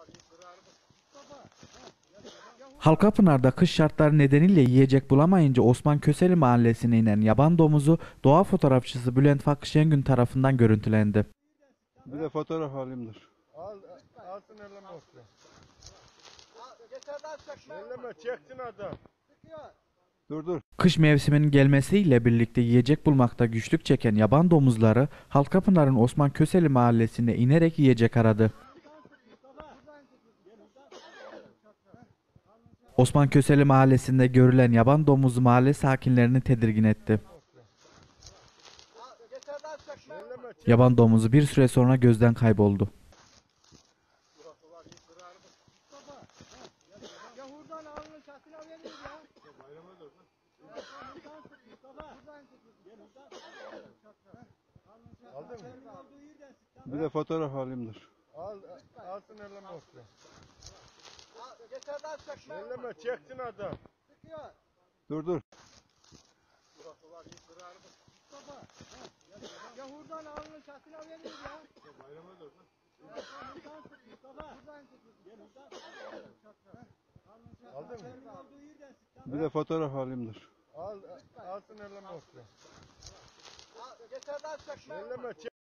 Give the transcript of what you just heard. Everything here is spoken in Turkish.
Halkapınar'da kış şartları nedeniyle yiyecek bulamayınca Osman Köseli mahallesine inen yaban domuzu doğa fotoğrafçısı Bülent Fakı Şengün tarafından görüntülendi. Bir de fotoğraf alayım dur. Altın elleme olsun. Elleme çektin adam. Dur. Kış mevsiminin gelmesiyle birlikte yiyecek bulmakta güçlük çeken yaban domuzları Halkapınar'ın Osman Köseli mahallesine inerek yiyecek aradı. Osman Köseli mahallesinde görülen yaban domuzu mahalle sakinlerini tedirgin etti. Yaban domuzu bir süre sonra gözden kayboldu. Bir de fotoğraf alayım dur. Altın elleme olsun. Elleme çektin adam. Dur. Aldın mı? Bir de fotoğraf alayım dur. Altın elleme olsun. Elleme çek.